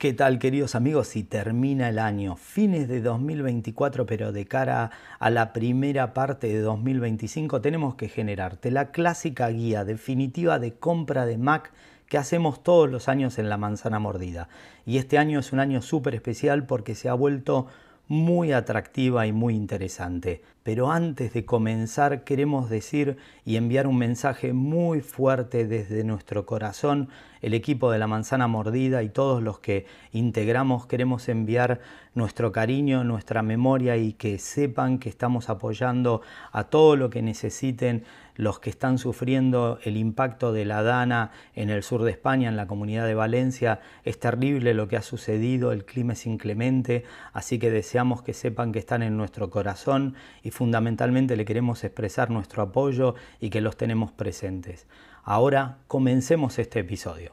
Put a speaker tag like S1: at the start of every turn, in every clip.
S1: ¿Qué tal, queridos amigos? Si termina el año, fines de 2024, pero de cara a la primera parte de 2025, tenemos que generarte la clásica guía definitiva de compra de Mac que hacemos todos los años en La Manzana Mordida. Y este año es un año súper especial porque se ha vuelto muy atractiva y muy interesante. Pero antes de comenzar queremos decir y enviar un mensaje muy fuerte desde nuestro corazón. El equipo de La Manzana Mordida y todos los que integramos queremos enviar nuestro cariño, nuestra memoria y que sepan que estamos apoyando a todo lo que necesiten los que están sufriendo el impacto de la Dana en el sur de España, en la Comunidad de Valencia. Es terrible lo que ha sucedido, el clima es inclemente, así que deseamos que sepan que están en nuestro corazón y fundamentalmente le queremos expresar nuestro apoyo y que los tenemos presentes. Ahora comencemos este episodio.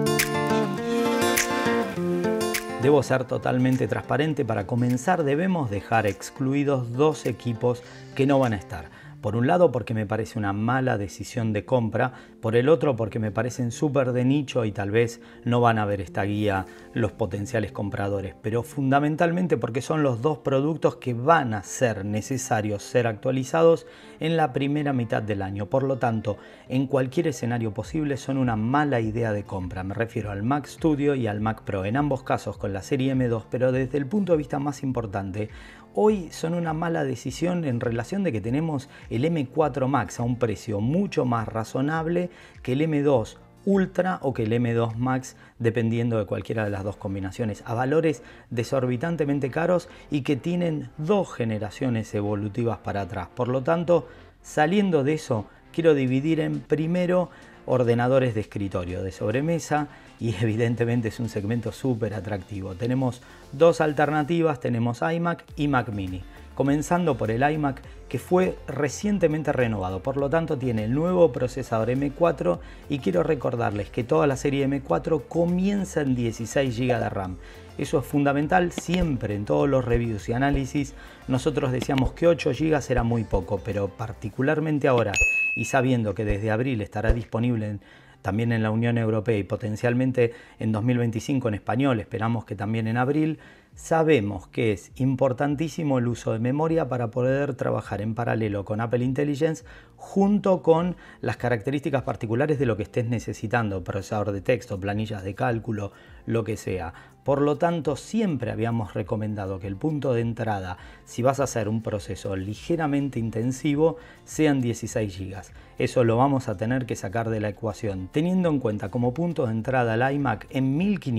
S1: Debo ser totalmente transparente. Para comenzar debemos dejar excluidos dos equipos que no van a estar. Por un lado porque me parece una mala decisión de compra, por el otro porque me parecen súper de nicho y tal vez no van a ver esta guía los potenciales compradores, pero fundamentalmente porque son los dos productos que van a ser necesarios ser actualizados en la primera mitad del año. Por lo tanto, en cualquier escenario posible son una mala idea de compra. Me refiero al Mac Studio y al Mac Pro, en ambos casos con la serie M2, pero desde el punto de vista más importante, hoy son una mala decisión en relación de que tenemos el M4 Max a un precio mucho más razonable que el M2 Ultra o que el M2 Max, dependiendo de cualquiera de las dos combinaciones, a valores desorbitantemente caros y que tienen dos generaciones evolutivas para atrás. Por lo tanto, saliendo de eso, quiero dividir en primero ordenadores de escritorio, de sobremesa, y evidentemente es un segmento súper atractivo. Tenemos dos alternativas, tenemos iMac y Mac Mini. Comenzando por el iMac, que fue recientemente renovado, por lo tanto tiene el nuevo procesador M4 y quiero recordarles que toda la serie M4 comienza en 16 GB de RAM. Eso es fundamental, siempre en todos los reviews y análisis nosotros decíamos que 8 GB era muy poco, pero particularmente ahora y sabiendo que desde abril estará disponible también en la Unión Europea y potencialmente en 2025 en español, esperamos que también en abril, sabemos que es importantísimo el uso de memoria para poder trabajar en paralelo con Apple Intelligence junto con las características particulares de lo que estés necesitando, procesador de texto, planillas de cálculo, lo que sea. Por lo tanto, siempre habíamos recomendado que el punto de entrada, si vas a hacer un proceso ligeramente intensivo, sean 16 GB. Eso lo vamos a tener que sacar de la ecuación, teniendo en cuenta como punto de entrada el iMac en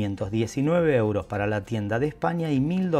S1: 1.519 € para la tienda de España y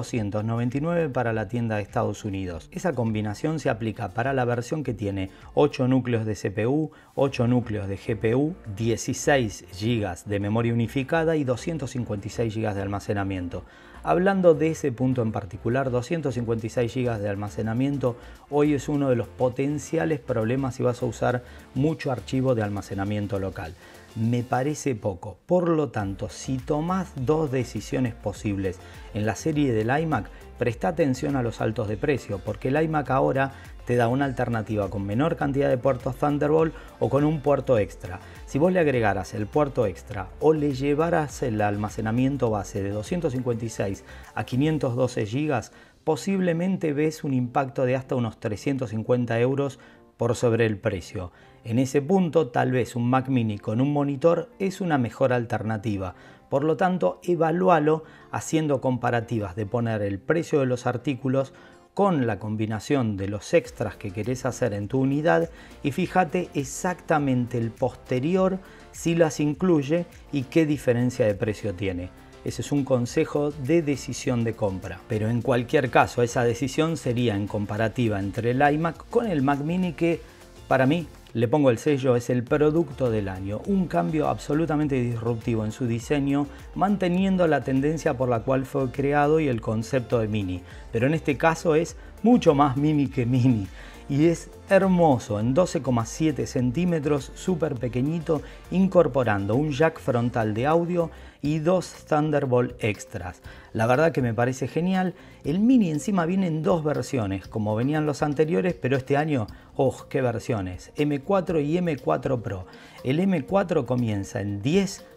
S1: 1.299 para la tienda de Estados Unidos. Esa combinación se aplica para la versión que tiene 8 núcleos de CPU, 8 núcleos de GPU, 16 GB de memoria unificada y 256 GB de almacenamiento. Hablando de ese punto en particular, 256 GB de almacenamiento hoy es uno de los potenciales problemas si vas a usar mucho archivo de almacenamiento local. Me parece poco, por lo tanto, si tomás dos decisiones posibles en la serie del iMac, presta atención a los saltos de precio, porque el iMac ahora te da una alternativa con menor cantidad de puertos Thunderbolt o con un puerto extra. Si vos le agregaras el puerto extra o le llevaras el almacenamiento base de 256 a 512 GB, posiblemente ves un impacto de hasta unos 350 € por sobre el precio. En ese punto, tal vez un Mac Mini con un monitor es una mejor alternativa. Por lo tanto, evalúalo haciendo comparativas de poner el precio de los artículos con la combinación de los extras que querés hacer en tu unidad y fíjate exactamente el posterior si las incluye y qué diferencia de precio tiene. Ese es un consejo de decisión de compra. Pero en cualquier caso, esa decisión sería en comparativa entre el iMac con el Mac Mini, que para mí, le pongo el sello, es el producto del año. Un cambio absolutamente disruptivo en su diseño, manteniendo la tendencia por la cual fue creado y el concepto de mini. Pero en este caso es mucho más mini que mini. Y es hermoso, en 12,7 centímetros, súper pequeñito, incorporando un jack frontal de audio y dos Thunderbolt extras. La verdad que me parece genial. El Mini encima viene en dos versiones, como venían los anteriores, pero este año, ¡oh, qué versiones! M4 y M4 Pro. El M4 comienza en 10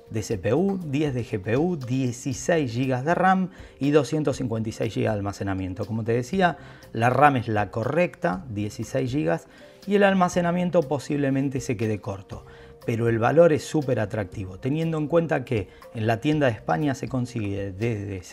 S1: de CPU, 10 de GPU, 16 GB de RAM y 256 GB de almacenamiento. Como te decía, la RAM es la correcta, 16 GB, y el almacenamiento posiblemente se quede corto. Pero el valor es súper atractivo, teniendo en cuenta que en la tienda de España se consigue desde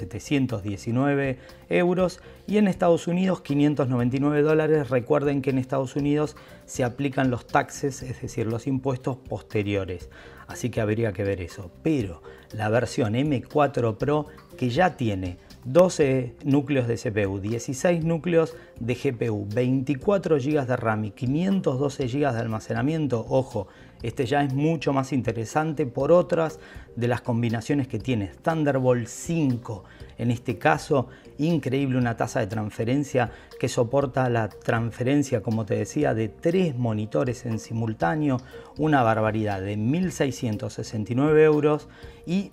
S1: 719 euros y en Estados Unidos 599 dólares. Recuerden que en Estados Unidos se aplican los taxes, es decir, los impuestos posteriores. Así que habría que ver eso. Pero la versión M4 Pro, que ya tiene 12 núcleos de CPU, 16 núcleos de GPU, 24 GB de RAM y 512 GB de almacenamiento, ojo, este ya es mucho más interesante por otras de las combinaciones que tiene. Thunderbolt 5, en este caso, increíble, una tasa de transferencia que soporta la transferencia, como te decía, de 3 monitores en simultáneo, una barbaridad, de 1.669 euros y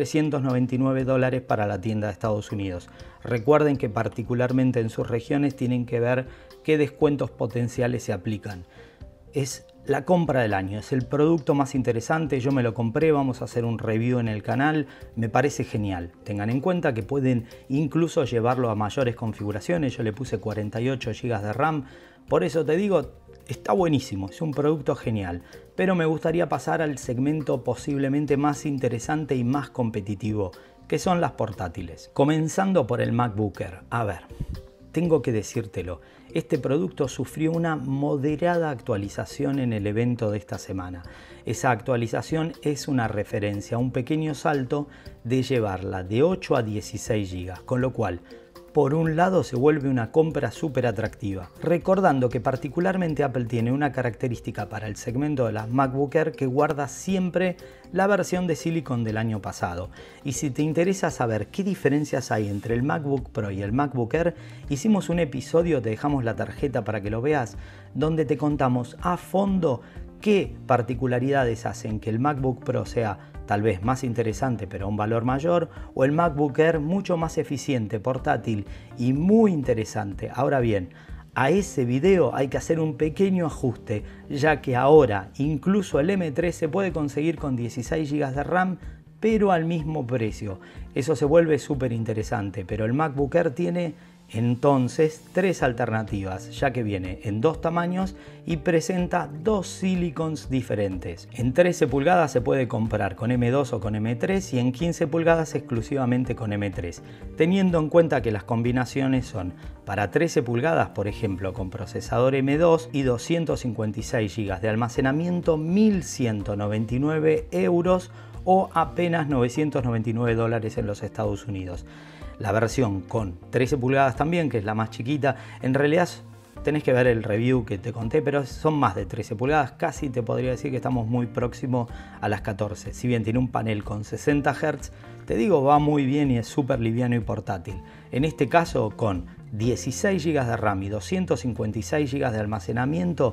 S1: 1.399 dólares para la tienda de Estados Unidos. Recuerden que particularmente en sus regiones tienen que ver qué descuentos potenciales se aplican. Es la compra del año, es el producto más interesante, yo me lo compré, vamos a hacer un review en el canal, me parece genial. Tengan en cuenta que pueden incluso llevarlo a mayores configuraciones, yo le puse 48 GB de RAM, por eso te digo, está buenísimo, es un producto genial, pero me gustaría pasar al segmento posiblemente más interesante y más competitivo, que son las portátiles. Comenzando por el MacBook Air. A ver, tengo que decírtelo, este producto sufrió una moderada actualización en el evento de esta semana. Esa actualización es una referencia, un pequeño salto de llevarla de 8 a 16 GB, con lo cual, por un lado, se vuelve una compra súper atractiva. Recordando que particularmente Apple tiene una característica para el segmento de las MacBook Air que guarda siempre la versión de Silicon del año pasado. Y si te interesa saber qué diferencias hay entre el MacBook Pro y el MacBook Air, hicimos un episodio, te dejamos la tarjeta para que lo veas, donde te contamos a fondo qué particularidades hacen que el MacBook Pro sea tal vez más interesante pero a un valor mayor, o el MacBook Air mucho más eficiente, portátil y muy interesante. Ahora bien, a ese video hay que hacer un pequeño ajuste, ya que ahora incluso el M3 se puede conseguir con 16 GB de RAM, pero al mismo precio. Eso se vuelve súper interesante, pero el MacBook Air tiene entonces 3 alternativas, ya que viene en 2 tamaños y presenta 2 silicons diferentes. En 13 pulgadas se puede comprar con M2 o con M3 y en 15 pulgadas exclusivamente con M3, teniendo en cuenta que las combinaciones son para 13 pulgadas, por ejemplo, con procesador M2 y 256 GB de almacenamiento, 1.199 euros o apenas 999 dólares en los Estados Unidos. La versión con 13 pulgadas también, que es la más chiquita, en realidad tenés que ver el review que te conté, pero son más de 13 pulgadas, casi te podría decir que estamos muy próximo a las 14. Si bien tiene un panel con 60 Hz, te digo, va muy bien y es súper liviano y portátil. En este caso, con 16 GB de RAM y 256 GB de almacenamiento,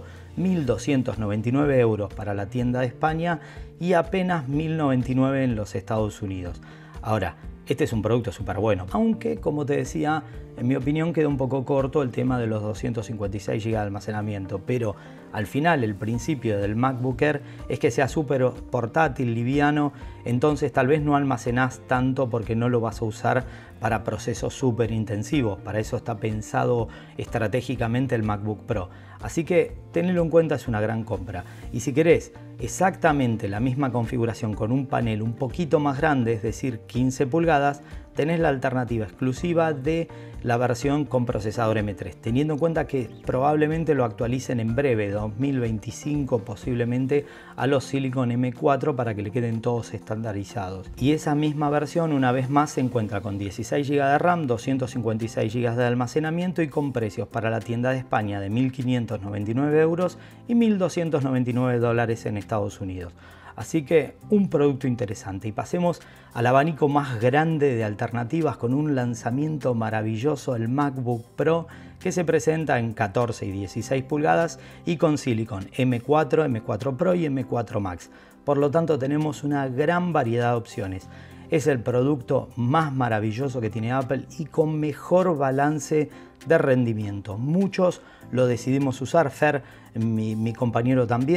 S1: 1.299 euros para la tienda de España y apenas 1.099 en los Estados Unidos. Ahora, este es un producto súper bueno, aunque, como te decía, en mi opinión queda un poco corto el tema de los 256 GB de almacenamiento, pero al final el principio del MacBook Air es que sea súper portátil, liviano, entonces tal vez no almacenás tanto porque no lo vas a usar para procesos súper intensivos. Para eso está pensado estratégicamente el MacBook Pro. Así que tenedlo en cuenta, es una gran compra. Y si querés exactamente la misma configuración con un panel un poquito más grande, es decir 15 pulgadas, tenés la alternativa exclusiva de la versión con procesador M3, teniendo en cuenta que probablemente lo actualicen en breve, 2025 posiblemente, a los Silicon M4 para que le queden todos estandarizados. Y esa misma versión una vez más se encuentra con 16 GB de RAM, 256 GB de almacenamiento y con precios para la tienda de España de 1.599 euros y 1.299 dólares en Estados Unidos. Así que un producto interesante. Y pasemos al abanico más grande de alternativas con un lanzamiento maravilloso, el MacBook Pro, que se presenta en 14 y 16 pulgadas y con Silicon M4, M4 Pro y M4 Max. Por lo tanto tenemos una gran variedad de opciones. Es el producto más maravilloso que tiene Apple y con mejor balance de rendimiento. Muchos lo decidimos usar, Fer, mi compañero también,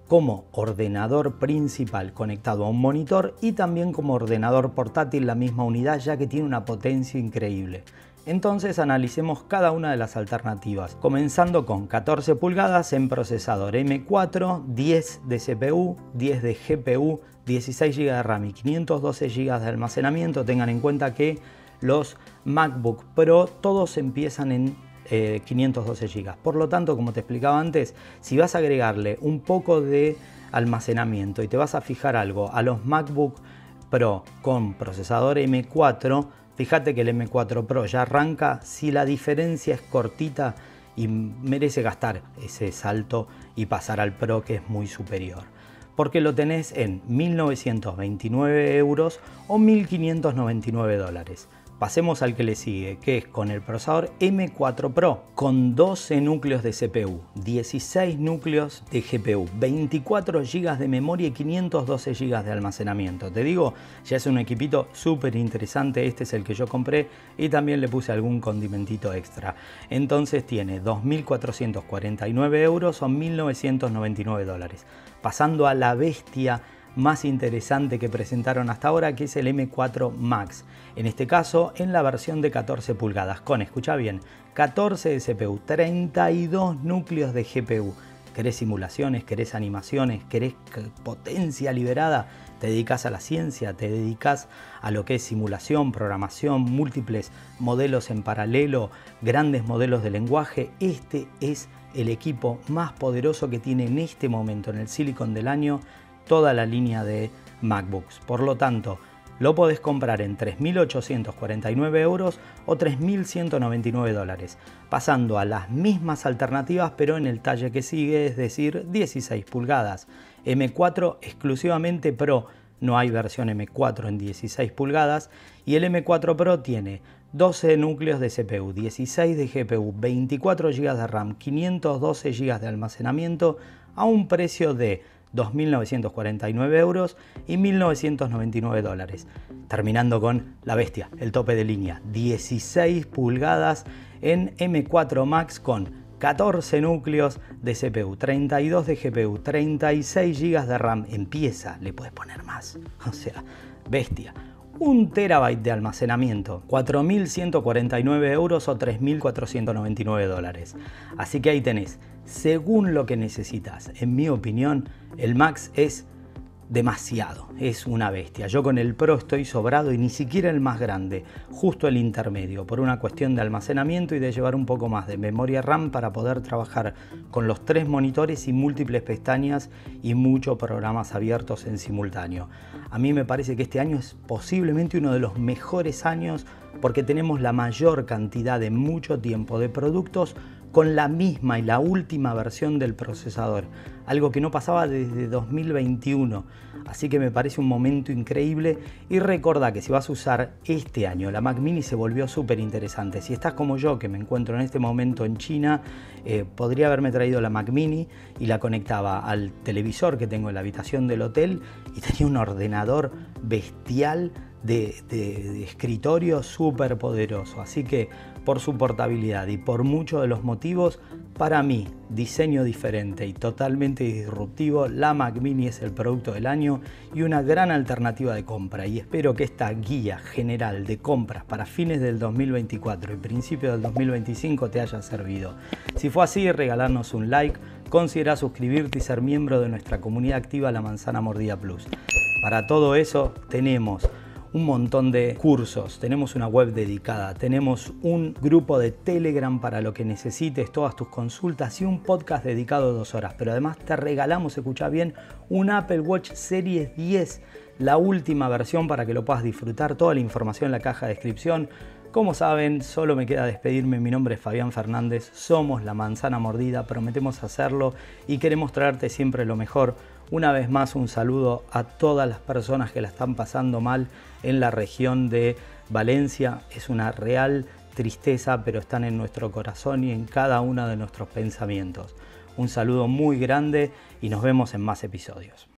S1: como ordenador principal conectado a un monitor y también como ordenador portátil la misma unidad, ya que tiene una potencia increíble. Entonces analicemos cada una de las alternativas, comenzando con 14 pulgadas en procesador M4, 10 de CPU, 10 de GPU, 16 GB de RAM y 512 GB de almacenamiento. Tengan en cuenta que los MacBook Pro todos empiezan en 512 GB. Por lo tanto, como te explicaba antes, si vas a agregarle un poco de almacenamiento y te vas a fijar algo a los MacBook Pro con procesador M4, fíjate que el M4 Pro ya arranca si la diferencia es cortita y merece gastar ese salto y pasar al Pro, que es muy superior, porque lo tenés en 1.929 euros o 1.599 dólares. Pasemos al que le sigue, que es con el procesador M4 Pro, con 12 núcleos de CPU, 16 núcleos de GPU, 24 GB de memoria y 512 GB de almacenamiento. Te digo, ya es un equipito súper interesante. Este es el que yo compré y también le puse algún condimentito extra. Entonces tiene 2.449 euros o 1.999 dólares. Pasando a la bestia más interesante que presentaron hasta ahora, que es el M4 Max. En este caso, en la versión de 14 pulgadas, con, escucha bien, 14 de CPU, 32 núcleos de GPU. ¿Querés simulaciones? ¿Querés animaciones? ¿Querés potencia liberada? ¿Te dedicas a la ciencia? ¿Te dedicas a lo que es simulación, programación, múltiples modelos en paralelo, grandes modelos de lenguaje? Este es el equipo más poderoso que tiene en este momento en el Silicon del año toda la línea de MacBooks. Por lo tanto, lo podés comprar en 3.849 euros o 3.199 dólares, pasando a las mismas alternativas pero en el talle que sigue, es decir, 16 pulgadas. M4 exclusivamente Pro, no hay versión M4 en 16 pulgadas, y el M4 Pro tiene 12 núcleos de CPU, 16 de GPU, 24 GB de RAM, 512 GB de almacenamiento a un precio de 2.949 euros y 1.999 dólares. Terminando con la bestia, el tope de línea, 16 pulgadas en M4 Max con 14 núcleos de CPU, 32 de GPU, 36 GB de RAM. Empieza, le puedes poner más. O sea, bestia. 1 terabyte de almacenamiento, 4.149 euros o 3.499 dólares. Así que ahí tenés, según lo que necesitas. En mi opinión, el Max es demasiado, es una bestia. Yo con el Pro estoy sobrado y ni siquiera el más grande, justo el intermedio, por una cuestión de almacenamiento y de llevar un poco más de memoria RAM para poder trabajar con los 3 monitores y múltiples pestañas y muchos programas abiertos en simultáneo. A mí me parece que este año es posiblemente uno de los mejores años porque tenemos la mayor cantidad de mucho tiempo de productos con la misma y la última versión del procesador, algo que no pasaba desde 2021, así que me parece un momento increíble. Y recordá que si vas a usar este año la Mac Mini se volvió súper interesante. Si estás como yo, que me encuentro en este momento en China, podría haberme traído la Mac Mini y la conectaba al televisor que tengo en la habitación del hotel y tenía un ordenador bestial de escritorio súper poderoso. Así que por su portabilidad y por muchos de los motivos, para mí, diseño diferente y totalmente disruptivo, la Mac Mini es el producto del año y una gran alternativa de compra. Y espero que esta guía general de compras para fines del 2024 y principios del 2025 te haya servido. Si fue así, regalarnos un like, considera suscribirte y ser miembro de nuestra comunidad activa La Manzana Mordida Plus. Para todo eso tenemos un montón de cursos, tenemos una web dedicada, tenemos un grupo de Telegram para lo que necesites, todas tus consultas y un podcast dedicado de 2 horas. Pero además te regalamos, escucha bien, un Apple Watch Series 10, la última versión, para que lo puedas disfrutar. Toda la información en la caja de descripción. Como saben, solo me queda despedirme. Mi nombre es Fabián Fernández, somos La Manzana Mordida, prometemos hacerlo y queremos traerte siempre lo mejor. Una vez más, un saludo a todas las personas que la están pasando mal en la región de Valencia. Es una real tristeza, pero están en nuestro corazón y en cada uno de nuestros pensamientos. Un saludo muy grande y nos vemos en más episodios.